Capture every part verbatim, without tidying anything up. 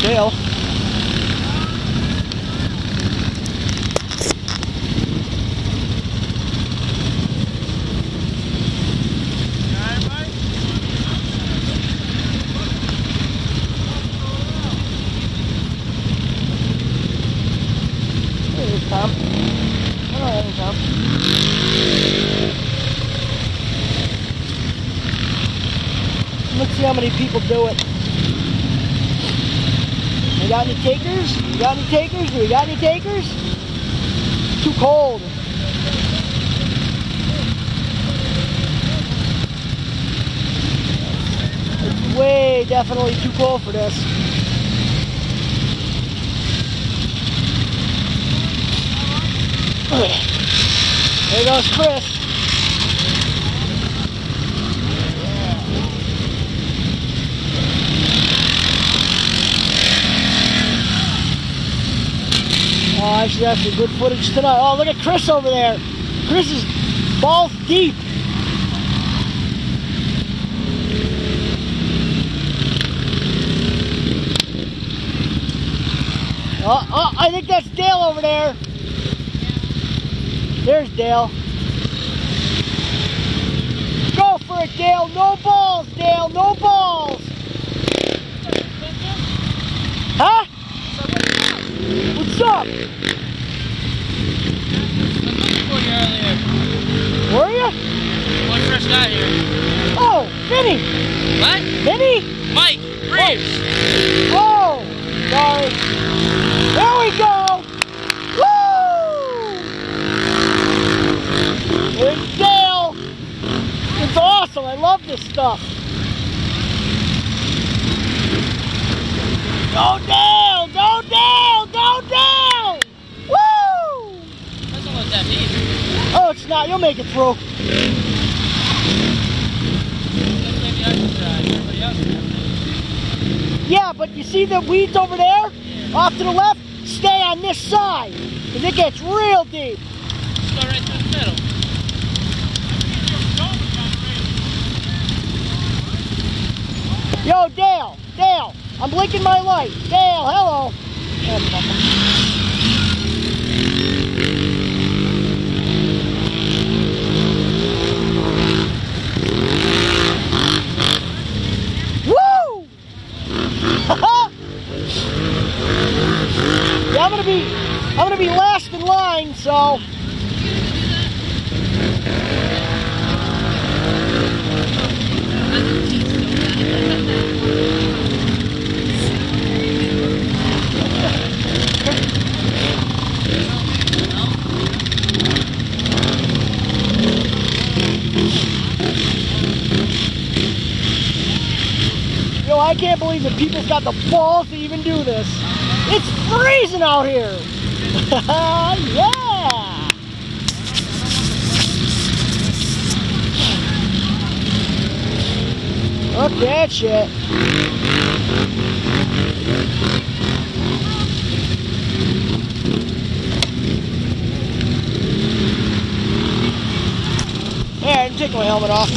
Dale. Tom. Hello, Tom. Let's see how many people do it. We got any takers? We got any takers? We got any takers? Too cold. It's way definitely too cold for this. There goes Chris. Oh, I should have some good footage tonight. Oh, look at Chris over there. Chris is balls deep. Oh, oh, I think that's Dale over there. There's Dale. Go for it, Dale. No balls, Dale. No balls. Huh? What's up? I was looking for you earlier. Were you? When I first got here. Oh, Vinny. What? Vinny? Mike. Reeves. Oh, sorry. There we go. Woo! There's Dale. It's awesome. I love this stuff. Go Dale! Go Dale! Go Dale! Woo! That's not what that means. Oh, it's not. You'll make it through. Maybe I should try. Everybody else can have it. Yeah, but you see the weeds over there? Yeah. Off to the left? Stay on this side. Because it gets real deep. Let's go right through the middle. Yo, Dale. Dale. I'm blinking my light. Dale, hello. Woo! Yeah, I'm gonna be I'm gonna be last in line, so Yo, I can't believe that people's got the balls to even do this. It's freezing out here. Yeah. Look at that shit. Yeah, I didn't take my helmet off.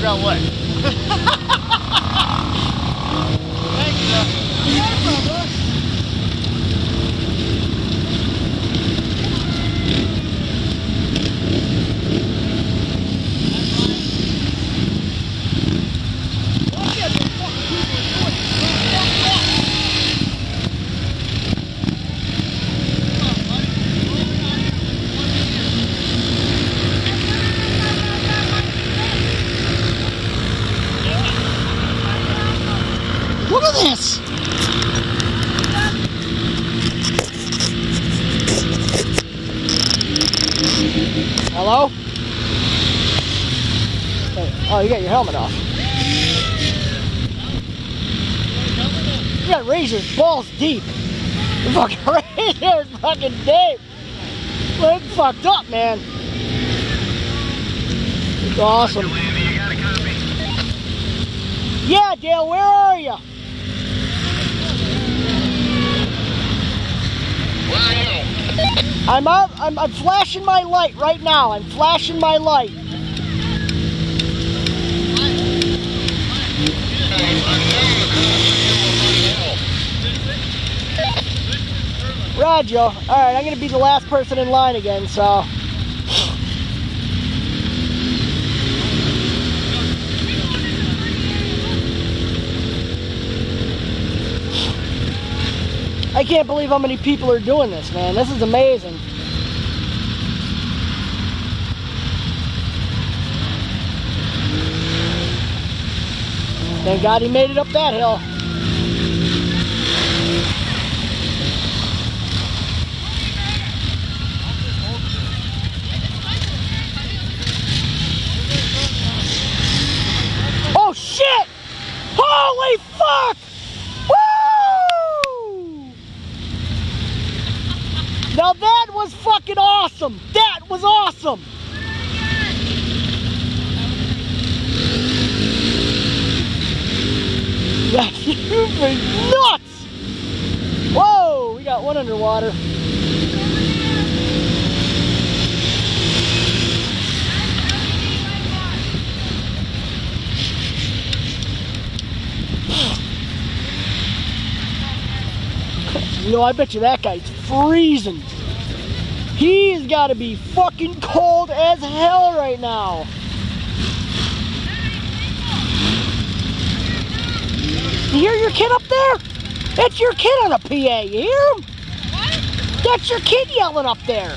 out what? Thank you, though. Yeah, brother. Look at this! Hello? Hey, oh, you got your helmet off. You got razors balls deep. You fucking razors fucking deep. Look fucked up, man. It's awesome. Yeah, Dale, where are you? Where are you? I'm out. I'm, I'm flashing my light right now. I'm flashing my light. Roger. All right, I'm gonna be the last person in line again. So. I can't believe how many people are doing this, man. This is amazing. Thank God he made it up that hill. Oh shit! Holy fuck! Woo! Now that was fucking awesome! That was awesome! You've been nuts! Whoa! We got one underwater. You know, I bet you that guy's freezing. He's got to be fucking cold as hell right now. You hear your kid up there? That's your kid on a P A. You hear him? What? That's your kid yelling up there.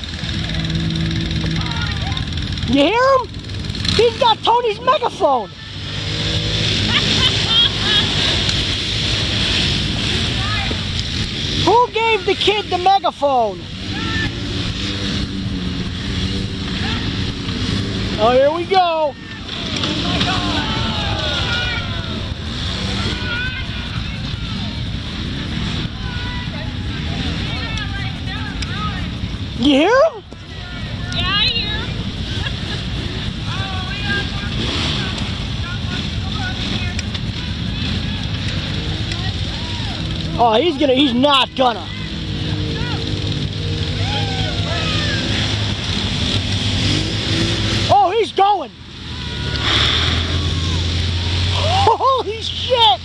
You hear him? He's got Tony's megaphone. Who gave the kid the megaphone? Oh, here we go. You hear him? Yeah, I hear him. Oh, he's gonna, he's not gonna. Oh, he's going. Holy shit.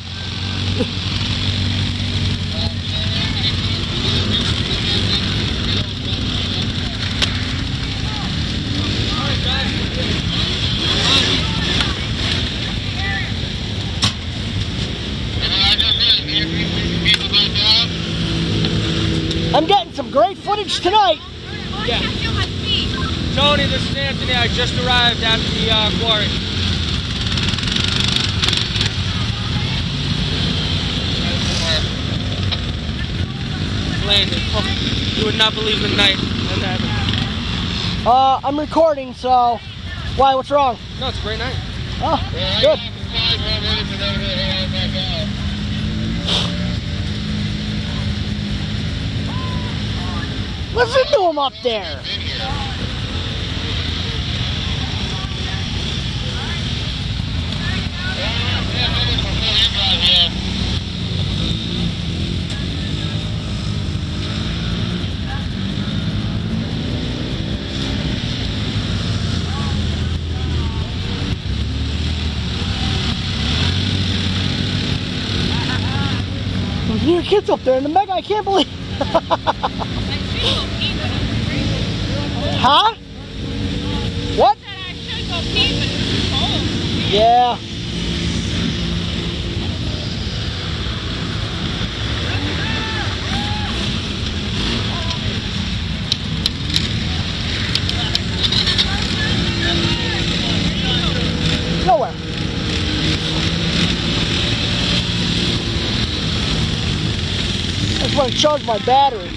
I'm getting some great footage tonight. Yeah. Tony, this is Anthony. I just arrived at the uh, quarry. Landed. Oh, you would not believe the night that happened. Uh, I'm recording, so why? What's wrong? No, it's a great night. Oh, good. Listen to him up there. Your kid's up there in the mega. I can't believe. Huh? What? Yeah. Nowhere. I just want to charge my battery.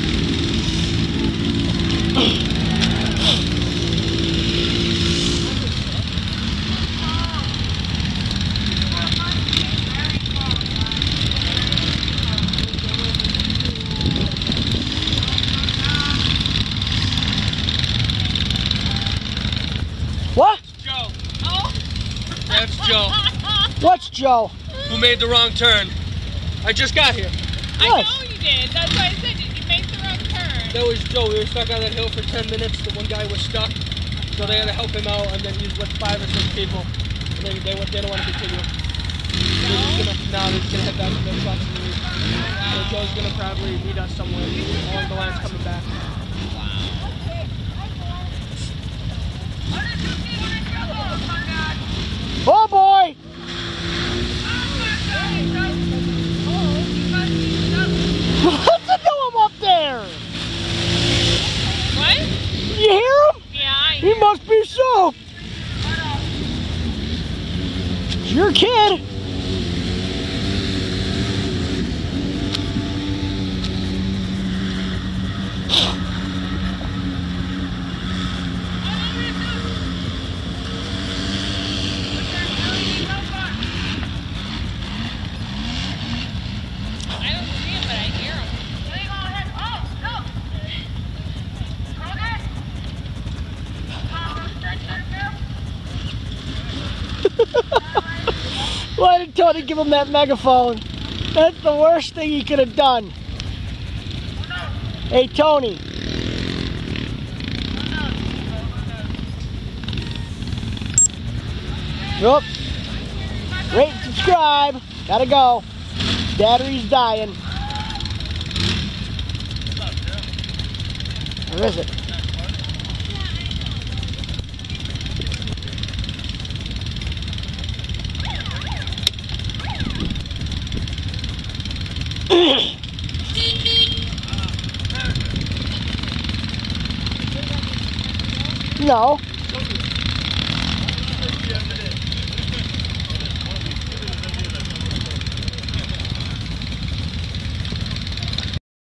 What? Joe. Oh. That's Joe. What's Joe? Who made the wrong turn. I just got here. I What? know you did. That's why I said you made the wrong turn. That was Joe. We were stuck on that hill for ten minutes. The one guy was stuck. So they had to help him out, and then he was with five or six people. And they, they, they don't want to continue. They're just gonna, no, they're just going to head back to their spots in the week. So Joe's going to probably meet us somewhere along the lines coming back. Oh boy! What's it doing up there? What? Did you hear him? Yeah, I He must be soaked. It's your kid. I don't see him, but I hear him. Why did Tony give him that megaphone? That's the worst thing he could have done. Hey, Tony. Oop. Rate and subscribe. Gotta go. Battery's dying. Where is it? No.